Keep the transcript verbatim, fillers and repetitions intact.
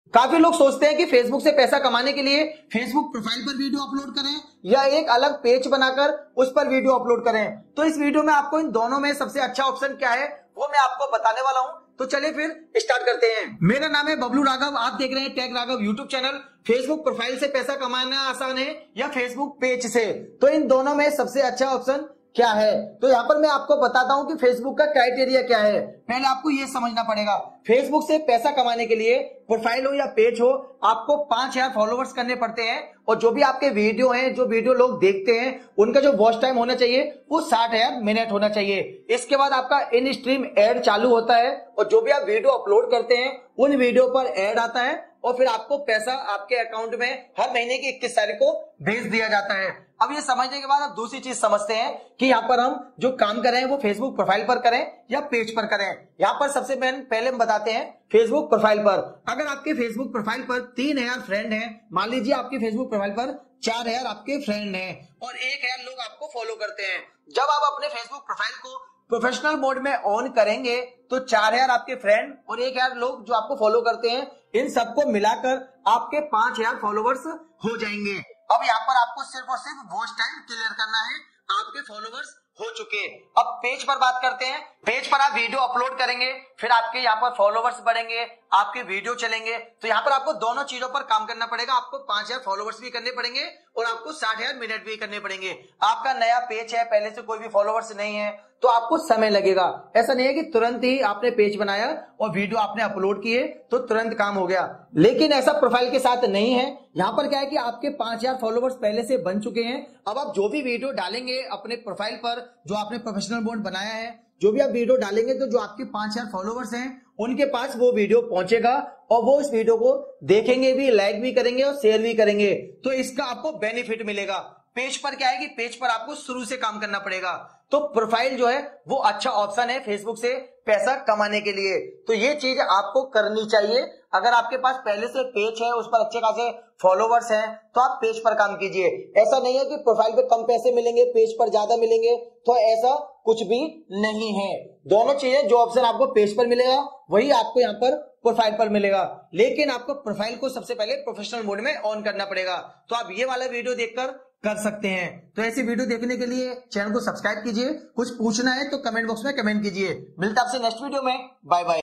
काफी लोग सोचते हैं कि फेसबुक से पैसा कमाने के लिए फेसबुक प्रोफाइल पर वीडियो अपलोड करें या एक अलग पेज बनाकर उस पर वीडियो अपलोड करें। तो इस वीडियो में आपको इन दोनों में सबसे अच्छा ऑप्शन क्या है वो मैं आपको बताने वाला हूं। तो चलिए फिर स्टार्ट करते हैं। मेरा नाम है बबलू राघव, आप देख रहे हैं tech Raghav YouTube channel. Facebook profile से पैसा कमाना आसान है या फेसबुक पेज से, तो इन दोनों में सबसे अच्छा ऑप्शन क्या है? तो यहाँ पर मैं आपको बताता हूं कि फेसबुक का क्राइटेरिया क्या है। पहले आपको ये समझना पड़ेगा, फेसबुक से पैसा कमाने के लिए प्रोफाइल हो या पेज हो, आपको पांच हजार फॉलोवर्स करने पड़ते हैं और जो भी आपके वीडियो हैं, जो वीडियो लोग देखते हैं, उनका जो वॉच टाइम होना चाहिए वो साठ हजार मिनट होना चाहिए। इसके बाद आपका इन स्ट्रीम एड चालू होता है और जो भी आप वीडियो अपलोड करते हैं उन वीडियो पर एड आता है और फिर आपको पैसा आपके अकाउंट में हर महीने की इक्कीस तारीख को भेज दिया जाता है। अब ये समझने के बाद आप दूसरी चीज समझते हैं कि यहाँ पर हम जो काम कर रहे हैं वो फेसबुक प्रोफाइल पर करें या पेज पर करें। यहाँ पर सबसे पहले हम बताते हैं फेसबुक प्रोफाइल पर। अगर आपके फेसबुक प्रोफाइल पर तीन हजार फ्रेंड हैं, मान लीजिए आपके फेसबुक प्रोफाइल पर चार हजार आपके फ्रेंड हैं और एक हजार लोग आपको फॉलो करते हैं। जब आप अपने फेसबुक प्रोफाइल को प्रोफेशनल मोड में ऑन करेंगे तो चार हजार आपके फ्रेंड और एक हजार लोग जो आपको फॉलो करते हैं, इन सबको मिलाकर आपके पांच हजार फॉलोवर्स हो जाएंगे। अब यहाँ पर आपको सिर्फ और सिर्फ वॉच टाइम क्लियर करना है, आपके फॉलोवर्स हो चुके। अब पेज पर बात करते हैं। पेज पर आप वीडियो अपलोड करेंगे, फिर आपके यहाँ पर फॉलोवर्स बढ़ेंगे, आपके वीडियो चलेंगे। तो यहाँ पर आपको दोनों चीजों पर काम करना पड़ेगा। आपको पांच हजार फॉलोवर्स भी करने पड़ेंगे और आपको साठ हजार मिनट भी करने पड़ेंगे। आपका नया पेज है, पहले से कोई भी फॉलोवर्स नहीं है, तो आपको समय लगेगा। ऐसा नहीं है कि तुरंत ही आपने पेज बनाया और वीडियो आपने अपलोड किए तो तुरंत काम हो गया, लेकिन ऐसा प्रोफाइल के साथ नहीं है। यहाँ पर क्या है कि आपके पांच हजार फॉलोवर्स पहले से बन चुके हैं। अब आप जो भी वीडियो डालेंगे अपने प्रोफाइल पर, जो आपने प्रोफेशनल मोड बनाया है, जो भी आप वीडियो डालेंगे तो जो आपके पांच हजार फॉलोवर्स हैं उनके पास वो वीडियो पहुंचेगा और वो इस वीडियो को देखेंगे भी, लाइक भी करेंगे और शेयर भी करेंगे। तो इसका आपको बेनिफिट मिलेगा। पेज पर क्या है कि पेज पर आपको शुरू से काम करना पड़ेगा। तो प्रोफाइल जो है वो अच्छा ऑप्शन है फेसबुक से पैसा कमाने के लिए। तो ये चीज आपको करनी चाहिए। अगर आपके पास पहले से पेज है, उस पर अच्छे खासे फॉलोवर्स हैं, तो आप पेज पर काम कीजिए। ऐसा नहीं है कि प्रोफाइल पे कम पैसे मिलेंगे, पेज पर ज्यादा मिलेंगे, तो ऐसा कुछ भी नहीं है। दोनों चीजें, जो ऑप्शन आपको पेज पर मिलेगा वही आपको यहाँ पर प्रोफाइल पर मिलेगा, लेकिन आपको प्रोफाइल को सबसे पहले प्रोफेशनल मोड में ऑन करना पड़ेगा। तो आप ये वाला वीडियो देखकर कर सकते हैं। तो ऐसी वीडियो देखने के लिए चैनल को सब्सक्राइब कीजिए। कुछ पूछना है तो कमेंट बॉक्स में कमेंट कीजिए। मिलता है आपसे नेक्स्ट वीडियो में। Bye bye.